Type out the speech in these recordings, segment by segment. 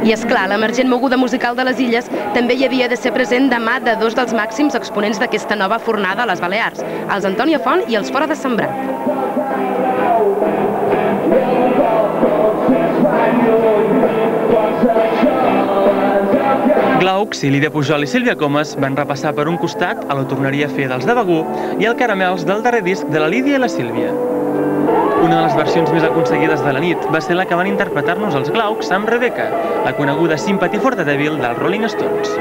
I és clar, l'emergent moguda musical de les Illes també hi havia de ser present de mà de dos dels màxims exponents d'aquesta nova fornada a les Balears, els Antònia Font i els Fora de Sembrat. Glaucs i Lídia Pujol i Sílvia Comas van repassar per un costat a la tornaria a fer dels de Begur i el Caramels del darrer disc de la Lídia i la Sílvia. Una de les versions més aconseguides de la nit va ser la que van interpretar-nos els Glaucs amb Rebecca, la coneguda Sympathy for the Devil dels Rolling Stones.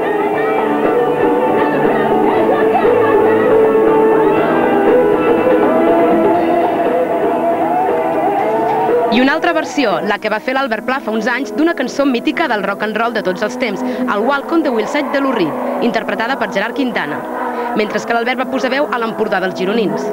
I una altra versió, la que va fer l'Albert Pla fa uns anys, d'una cançó mítica del rock and roll de tots els temps, el Walk on the Wheelside de Lou Reed, interpretada per Gerard Quintana, mentre que l'Albert va posar veu a l'Empordà dels gironins.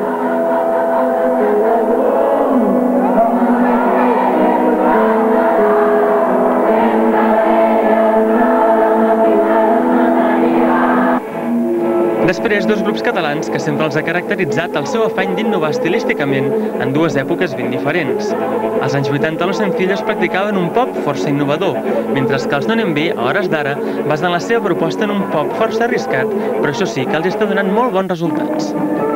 Després, dos grups catalans que sempre els ha caracteritzat el seu afany d'innovar estilísticament en dues èpoques ben diferents. Als anys 80 los Sencillos practicaven un pop força innovador, mentre que els No Anem Bé, a hores d'ara, basen la seva proposta en un pop força arriscat, però això sí que els està donant molt bons resultats.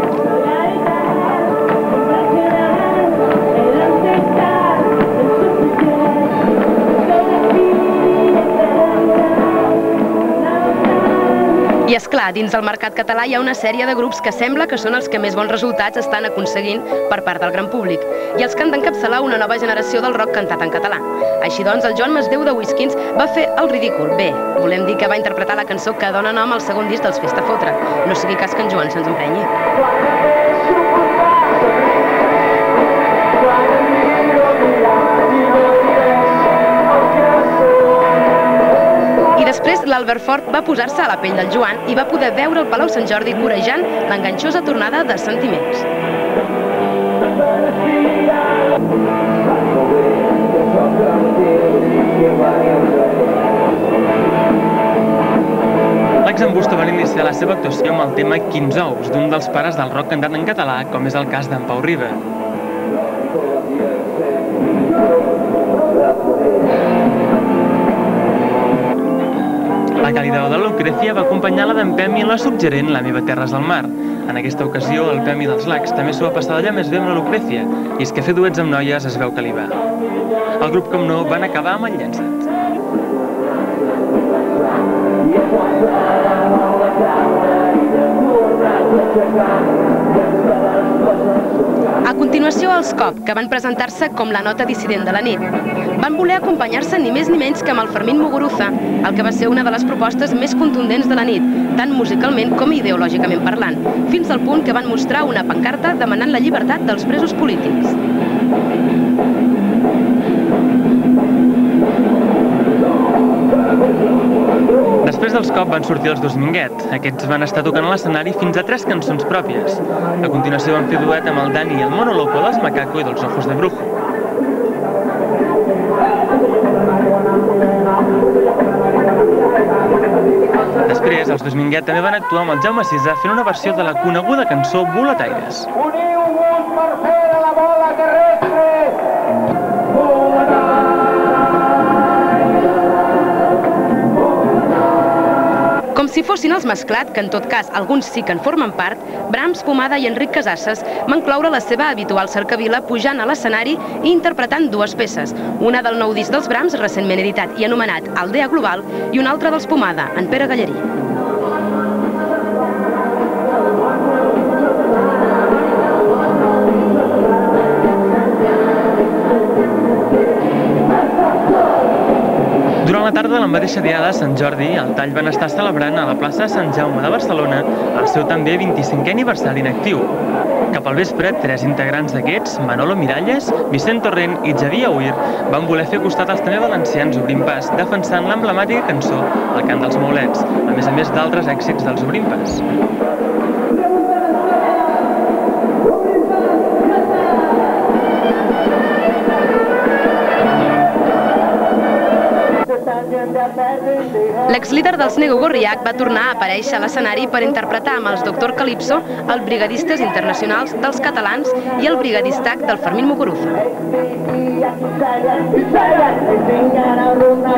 I és clar, dins del mercat català hi ha una sèrie de grups que sembla que són els que més bons resultats estan aconseguint per part del gran públic i els que han d'encapçalar una nova generació del rock cantat en català. Així doncs, el Joan Masdeu de Whiskins va fer el ridícul. Bé, volem dir que va interpretar la cançó que dona nom al segon disc dels Festa Fotre. No sigui cas que en Joan se'ns emprenyi. I després l'Albert Fort va posar-se a la pell del Joan i va poder veure el Palau Sant Jordi corejant l'enganxosa tornada de sentiments. L'ex-Embusto van iniciar la seva actuació amb el tema Quins ous, d'un dels pares del rock cantat en català, com és el cas d'en Pau Riba. La càlida de Lucrecia va acompanyar la d'en Pemi en la suggerent La meva terra és al mar. En aquesta ocasió, el Pemi dels Lacs també s'ho va passar d'allà més bé amb la Lucrecia, i és que fer duets amb noies es veu que li va. El grup, com no, van acabar amb el llençat. A continuació, els Cop, que van presentar-se com la nota dissident de la nit. Van voler acompanyar-se ni més ni menys que amb el Fermín Muguruza, el que va ser una de les propostes més contundents de la nit, tant musicalment com ideològicament parlant, fins al punt que van mostrar una pancarta demanant la llibertat dels presos polítics. Després dels Cop van sortir els Dominguet. Aquests van estar tocant a l'escenari fins a 3 cançons pròpies. A continuació van fer duet amb el Dani i el Mono Loco dels Macaco i dels Ojos de Brujo. Després, els Dominguet també van actuar amb el Jaume Sisa fent una versió de la coneguda cançó Boletaires. Uniu-vos per fer la bola terrestre! Com si fossin els Mesclat, que en tot cas alguns sí que en formen part, Brahms, Pomada i Enric Casasses van cloure la seva habitual cercavila pujant a l'escenari i interpretant dues peces, una del nou disc dels Brahms, recentment editat i anomenat Aldea Global, i una altra dels Pomada, en Pere Gallerí. Durant la tarda de la mateixa diada de Sant Jordi, al Tall van estar celebrant a la plaça de Sant Jaume de Barcelona el seu també 25è aniversari en actiu. Cap al vespre, 3 integrants d'aquests, Manolo Miralles, Vicent Torrent i Xavier Auir, van voler fer costat als també valencians Obrint Pas, defensant l'emblemàtica cançó El cant dels maulets, a més d'altres èxits dels Obrint Pas. L'ex-líder dels Nego Gorriac va tornar a aparèixer a l'escenari per interpretar amb els Dr. Calypso els brigadistes internacionals dels catalans i el brigadistac del Fermín Muguruza.